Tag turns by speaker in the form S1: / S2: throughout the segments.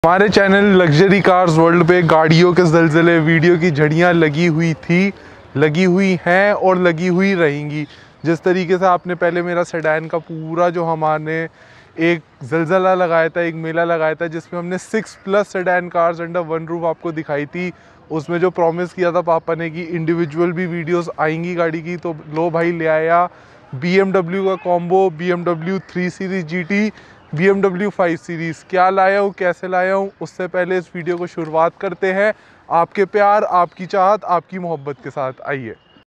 S1: हमारे channel luxury cars world पे गाड़ियों के ज़लज़ले वीडियो की झड़ियाँ लगी हुई थी, लगी हुई हैं और लगी हुई रहेंगी। जिस तरीके से आपने पहले मेरा सेडान का पूरा जो हमने एक ज़लज़ला लगाया था, एक मेला लगाया था जिसमें हमने 6+ sedan cars under one roof आपको दिखाई थी। उसमें जो प्रॉमिस किया था पापा ने कि इंडिविजुअल भी वीडियोस आएंगी गाड़ी की, तो लो भाई ले आया BMW का combo, BMW 3 series GT, BMW 5 series. क्या लाया हूँ, कैसे लाया हूँ, उससे पहले इस वीडियो को शुरुआत करते हैं आपके प्यार, आपकी चाहत, आपकी मोहब्बत के साथ। आइए।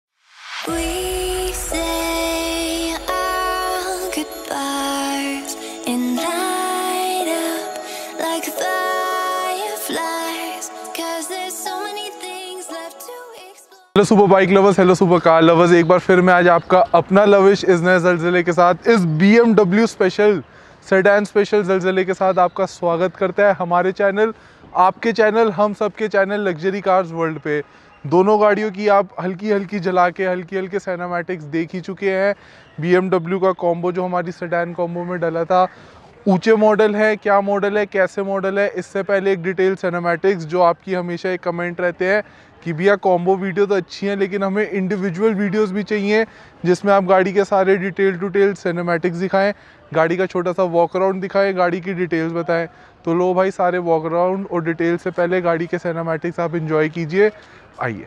S1: Hello super bike lovers, hello super car lovers, एक बार फिर मैं आज आपका अपना लविश इस नए ज़लज़ले के साथ, इस BMW स्पेशल सेडान स्पेशल ज़लज़ले के साथ आपका स्वागत करता है हमारे चैनल, आपके चैनल, हम सबके चैनल लग्जरी कार्स वर्ल्ड पे। दोनों गाड़ियों की आप हल्की हल्की जला के हल्की सिनेमैटिक्स देख ही चुके हैं। BMW का कॉम्बो जो हमारी सेडान कॉम्बो में डला था, ऊंचे मॉडल है, क्या मॉडल है, कैसे मॉडल है, इससे पहले एक डिटेल सिनेमैटिक्स जो आपकी हमेशा एक कमेंट रहते हैं कि भैया कॉम्बो वीडियो तो अच्छी है लेकिन हमें इंडिविजुअल वीडियोस भी चाहिए जिसमें आप गाड़ी के सारे डिटेल टू डिटेल सिनेमैटिक्स दिखाएं, गाड़ी का छोटा सा वॉक अराउंड दिखाएं, गाड़ी की डिटेल्स बताएं। तो लो भाई, सारे वॉक अराउंड और डिटेल से पहले गाड़ी के सिनेमैटिक्स आप इंजॉय कीजिए। आइए।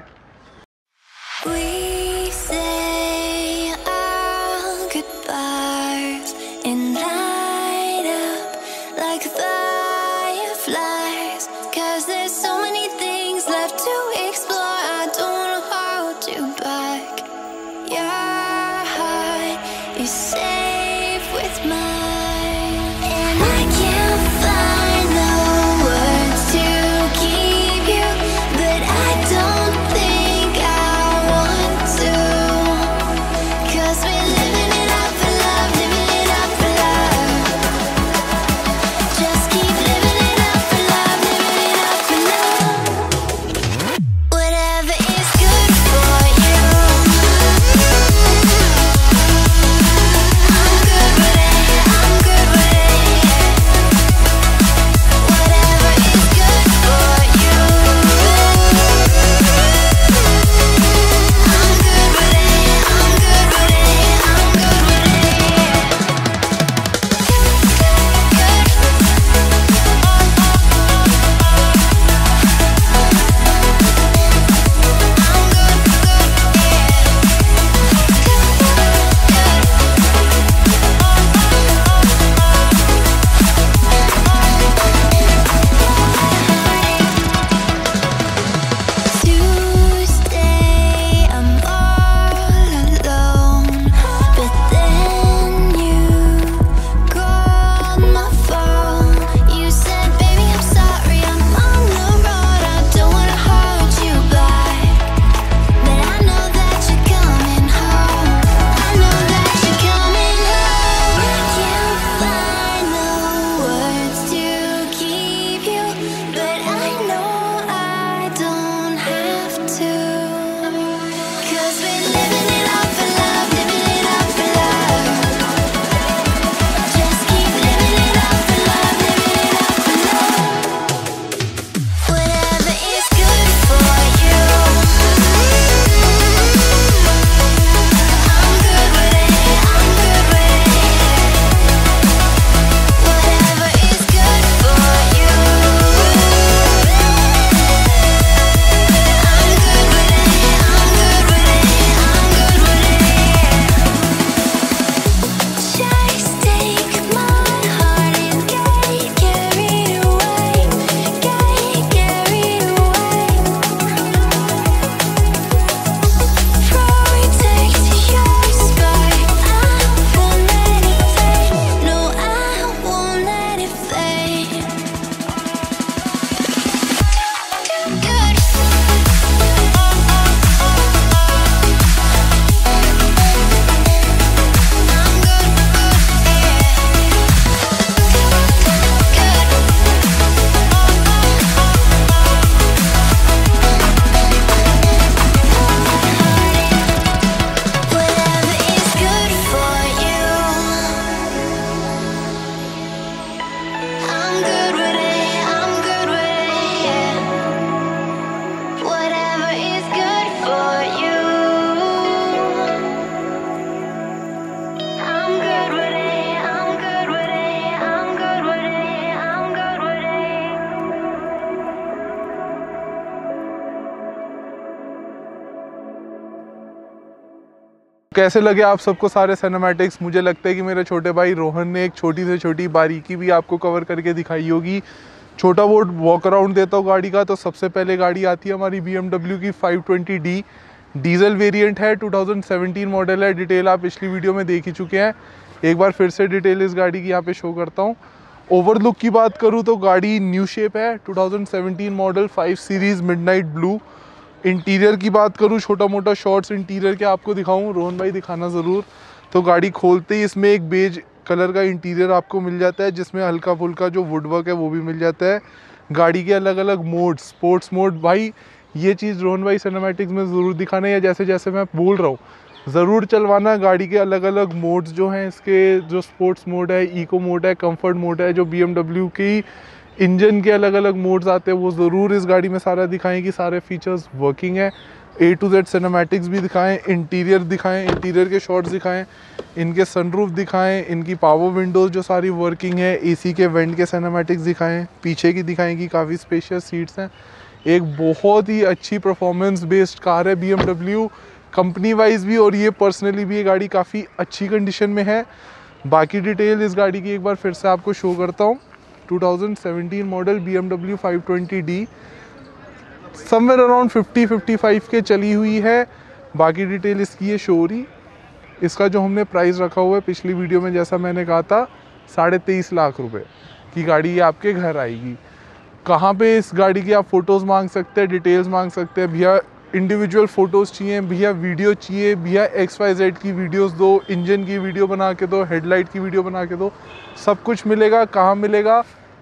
S1: कैसे लगे आप सबको सारे सिनेमैटिक्स? मुझे लगता है कि मेरे छोटे भाई रोहन ने एक छोटी से छोटी बारीकी भी आपको कवर करके दिखाई होगी। छोटा बहुत वॉक अराउंड देता हूँ गाड़ी का, तो सबसे पहले गाड़ी आती है हमारी BMW की 520D। डीजल वेरिएंट है, 2017 मॉडल है। डिटेल आप पिछली वीडियो में देख ही चुके हैं। एक बार फिर से डिटेल इस गाड़ी की यहाँ पे शो करता हूँ। ओवरलुक की बात करूँ तो गाड़ी न्यू शेप है, 2017 model 5 series midnight blue. Interior की बात करूँ, छोटा मोटा शॉर्ट्स इंटीरियर के आपको दिखाऊँ, रोहन भाई दिखाना ज़रूर। तो गाड़ी खोलते ही इसमें एक बेज कलर का इंटीरियर आपको मिल जाता है, जिसमें हल्का फुल्का जो वुडवर्क है वो भी मिल जाता है। गाड़ी के अलग अलग मोड, स्पोर्ट्स मोड, भाई ये चीज़ रोहन भाई सिनेमैटिक्स में ज़रूर दिखाना, या जैसे जैसे मैं बोल रहा हूँ ज़रूर चलवाना। गाड़ी के अलग अलग मोड्स जो हैं, इसके जो स्पोर्ट्स मोड है, इको मोड है, कंफर्ट मोड है, जो BMW की इंजन के अलग अलग मोड्स आते हैं वो ज़रूर इस गाड़ी में सारा दिखाएं कि सारे फीचर्स वर्किंग है। A to Z सिनेमैटिक्स भी दिखाएं, इंटीरियर दिखाएं, इंटीरियर के शॉट्स दिखाएं, इनके सनरूफ दिखाएं, इनकी पावर विंडोज़ जो सारी वर्किंग है, AC के वेंट के सिनेमैटिक्स दिखाएं, पीछे की दिखाएं कि काफ़ी स्पेशियस सीट्स हैं। एक बहुत ही अच्छी परफॉर्मेंस बेस्ड कार है BMW, कंपनी वाइज भी और ये पर्सनली भी ये गाड़ी काफ़ी अच्छी कंडीशन में है। बाकी डिटेल इस गाड़ी की एक बार फिर से आपको शो करता हूँ। 2017 model BMW 520D, somewhere around 50-55 के चली हुई है। बाकी डिटेल इसकी ये शो हो रही। इसका जो हमने प्राइस रखा हुआ है पिछली वीडियो में, जैसा मैंने कहा था, 23.5 लाख रुपए की गाड़ी ये आपके घर आएगी। कहाँ पे इस गाड़ी की आप फ़ोटोज़ मांग सकते हैं, डिटेल्स मांग सकते हैं, भैया इंडिविजुअल फ़ोटोज़ चाहिए, भैया वीडियो चाहिए, भैया XYZ की वीडियोस दो, इंजन की वीडियो बना के दो, हेडलाइट की वीडियो बना के दो, सब कुछ मिलेगा। कहाँ मिलेगा?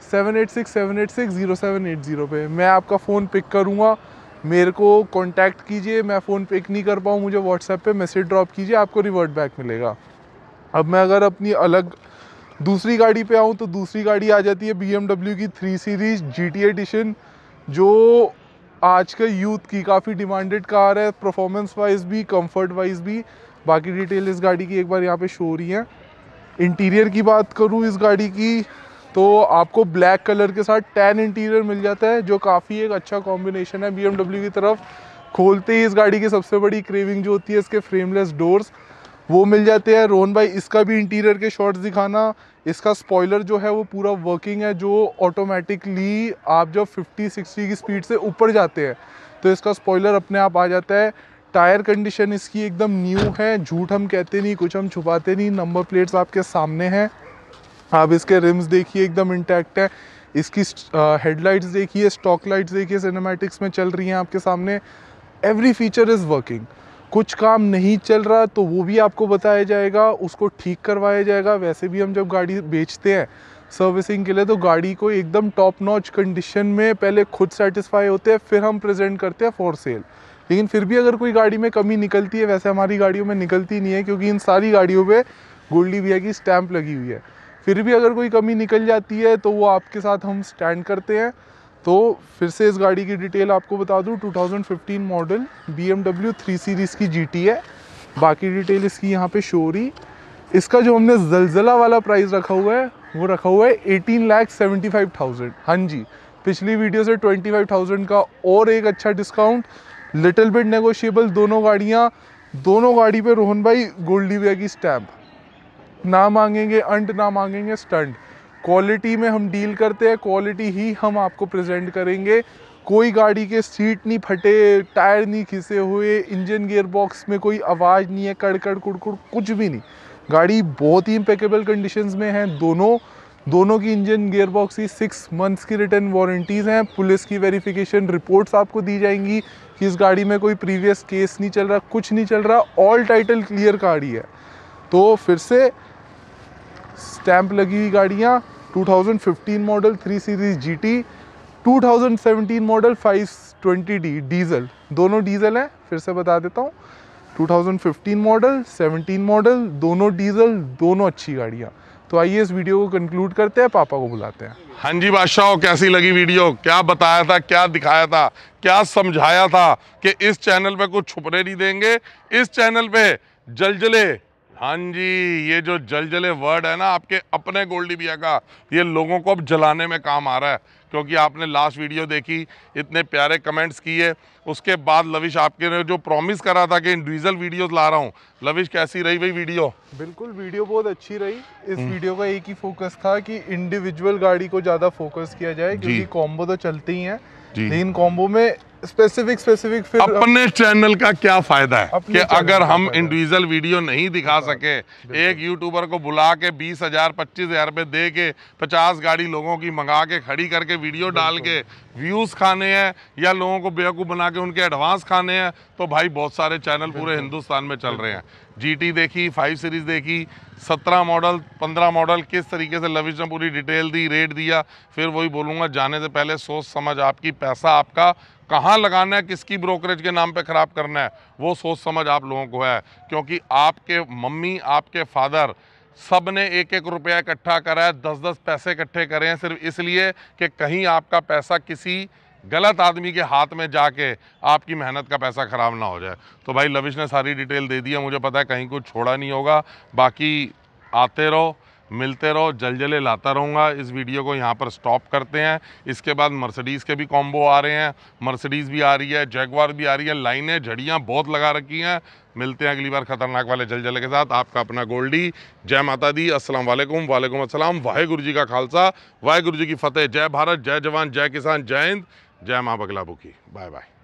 S1: 7867860780 पे मैं आपका फ़ोन पिक करूँगा। मेरे को कांटेक्ट कीजिए, मैं फ़ोन पिक नहीं कर पाऊँ, मुझे व्हाट्सएप पे मैसेज ड्रॉप कीजिए, आपको रिवर्ट बैक मिलेगा। अब मैं अगर अपनी अलग दूसरी गाड़ी पे आऊँ तो दूसरी गाड़ी आ जाती है BMW की 3 सीरीज़ GT एडिशन, जो आज के यूथ की काफ़ी डिमांडेड कार है, परफॉर्मेंस वाइज भी, कंफर्ट वाइज भी। बाकी डिटेल इस गाड़ी की एक बार यहाँ पे शो हो रही है। इंटीरियर की बात करूँ इस गाड़ी की तो आपको ब्लैक कलर के साथ टैन इंटीरियर मिल जाता है, जो काफ़ी एक अच्छा कॉम्बिनेशन है BMW की तरफ। खोलते ही इस गाड़ी की सबसे बड़ी क्रेविंग जो होती है इसके फ्रेमलेस डोर्स, वो मिल जाते हैं। रोहन भाई इसका भी इंटीरियर के शॉट्स दिखाना। इसका स्पॉइलर जो है वो पूरा वर्किंग है, जो ऑटोमेटिकली आप जब 50-60 की स्पीड से ऊपर जाते हैं तो इसका स्पॉइलर अपने आप आ जाता है। टायर कंडीशन इसकी एकदम न्यू है, झूठ हम कहते नहीं, कुछ हम छुपाते नहीं। नंबर प्लेट्स आपके सामने हैं, आप इसके रिम्स देखिए एकदम इंटैक्ट है। इसकी हेडलाइट्स देखिए, स्टॉक लाइट्स देखिए, सिनेमैटिक्स में चल रही हैं आपके सामने। Every feature is working. कुछ काम नहीं चल रहा तो वो भी आपको बताया जाएगा, उसको ठीक करवाया जाएगा। वैसे भी हम जब गाड़ी बेचते हैं सर्विसिंग के लिए तो गाड़ी को एकदम टॉप नॉच कंडीशन में पहले खुद सेटिस्फाई होते हैं, फिर हम प्रेजेंट करते हैं फॉर सेल। लेकिन फिर भी अगर कोई गाड़ी में कमी निकलती है, वैसे हमारी गाड़ियों में निकलती नहीं है क्योंकि इन सारी गाड़ियों पे गोल्डी भैया की स्टैंप लगी हुई है। फिर भी अगर कोई कमी निकल जाती है तो वो आपके साथ हम स्टैंड करते हैं। तो फिर से इस गाड़ी की डिटेल आपको बता दूं, 2015 मॉडल BMW 3 सीरीज़ की GT है। बाकी डिटेल इसकी यहाँ पे शो रही। इसका जो हमने जलजला वाला प्राइस रखा हुआ है वो रखा हुआ है 18,75,000। हाँ जी, पिछली वीडियो से 25,000 का और एक अच्छा डिस्काउंट, लिटिल बिट नेगोशिएबल। दोनों गाड़ी पे रोहन भाई गोल्डी भैया की स्टैम्प, ना मांगेंगे अंट, ना मांगेंगे स्टंट। क्वालिटी में हम डील करते हैं, क्वालिटी ही हम आपको प्रेजेंट करेंगे। कोई गाड़ी के सीट नहीं फटे, टायर नहीं खिसे हुए, इंजन गियर बॉक्स में कोई आवाज़ नहीं है, कड़कड़ कुड़कुड़ कुछ भी नहीं। गाड़ी बहुत ही इम्पेकेबल कंडीशंस में है। दोनों की इंजन गियर बॉक्स की 6 मंथ्स की रिटर्न वारंटीज़ हैं। पुलिस की वेरिफिकेशन रिपोर्ट्स आपको दी जाएंगी कि इस गाड़ी में कोई प्रीवियस केस नहीं चल रहा, कुछ नहीं चल रहा, ऑल टाइटल क्लियर गाड़ी है। तो फिर से स्टैंप लगी हुई गाड़ियाँ, 2015 model 3 series GT, 2017 model 520D diesel, दोनों डीजल हैं। फिर से बता देता हूँ, 2015 मॉडल, 17 मॉडल, दोनों डीजल, दोनों अच्छी गाड़ियाँ। तो आइए इस वीडियो को कंक्लूड करते हैं, पापा को बुलाते हैं।
S2: हाँ जी बादशाह, कैसी लगी वीडियो? क्या बताया था, क्या दिखाया था, क्या समझाया था कि इस चैनल पे कुछ छुपने नहीं देंगे, इस चैनल पे जलजले। हाँ जी, ये जो जलजले वर्ड है ना आपके अपने गोल्डी भैया का, ये लोगों को अब जलाने में काम आ रहा है। क्योंकि आपने लास्ट वीडियो देखी, इतने प्यारे कमेंट्स किए, उसके बाद लविश आपके ने जो प्रॉमिस करा था कि इन डीजल वीडियोस ला रहा हूँ, लविश कैसी रही भाई वीडियो?
S1: बिल्कुल, वीडियो बहुत अच्छी रही। इस वीडियो का एक ही फोकस था कि इंडिविजुअल गाड़ी को ज़्यादा फोकस किया जाए, क्योंकि कॉम्बो तो चलती ही हैं, लेकिन कॉम्बो में स्पेसिफिक फिर
S2: अपने चैनल का क्या फायदा है कि अगर हम इंडिविजुअल वीडियो नहीं दिखा सके, एक यूट्यूबर को बुला के 20,000 25,000 रुपए दे के 50 गाड़ी लोगों की मंगा के खड़ी करके वीडियो डाल के व्यूज खाने हैं या लोगों को बेवकूफ़ बना के उनके एडवांस खाने हैं, तो भाई बहुत सारे चैनल पूरे हिंदुस्तान में चल रहे हैं। GT देखी, 5 सीरीज देखी, 17 मॉडल 15 मॉडल, किस तरीके से लविश ने पूरी डिटेल दी, रेट दिया। फिर वही बोलूँगा, जाने से पहले सोच समझ आपकी पैसा आपका कहाँ लगाना है, किसकी ब्रोकरेज के नाम पे ख़राब करना है, वो सोच समझ आप लोगों को है। क्योंकि आपके मम्मी, आपके फादर, सब ने 1-1 रुपया इकट्ठा करा है, 10-10 पैसे इकट्ठे करे हैं, सिर्फ इसलिए कि कहीं आपका पैसा किसी गलत आदमी के हाथ में जाके आपकी मेहनत का पैसा ख़राब ना हो जाए। तो भाई लविश ने सारी डिटेल दे दी है, मुझे पता है कहीं कुछ छोड़ा नहीं होगा। बाकी आते रहो, मिलते रहो, जलजले लाता रहूँगा। इस वीडियो को यहाँ पर स्टॉप करते हैं। इसके बाद मर्सिडीज़ के भी कॉम्बो आ रहे हैं, मर्सिडीज़ भी आ रही है, जैगवार भी आ रही है, लाइनें झड़ियाँ बहुत लगा रखी हैं। मिलते हैं अगली बार खतरनाक वाले जलजले के साथ। आपका अपना गोल्डी। जय माता दी, अस्सलाम वालेकुम, वालेकुम अस्सलाम, वाहेगुरु जी का खालसा, वाहेगुरु जी की फतेह। जय भारत, जय जवान, जय किसान, जय हिंद, जय माँ बगला बुकी। Bye bye.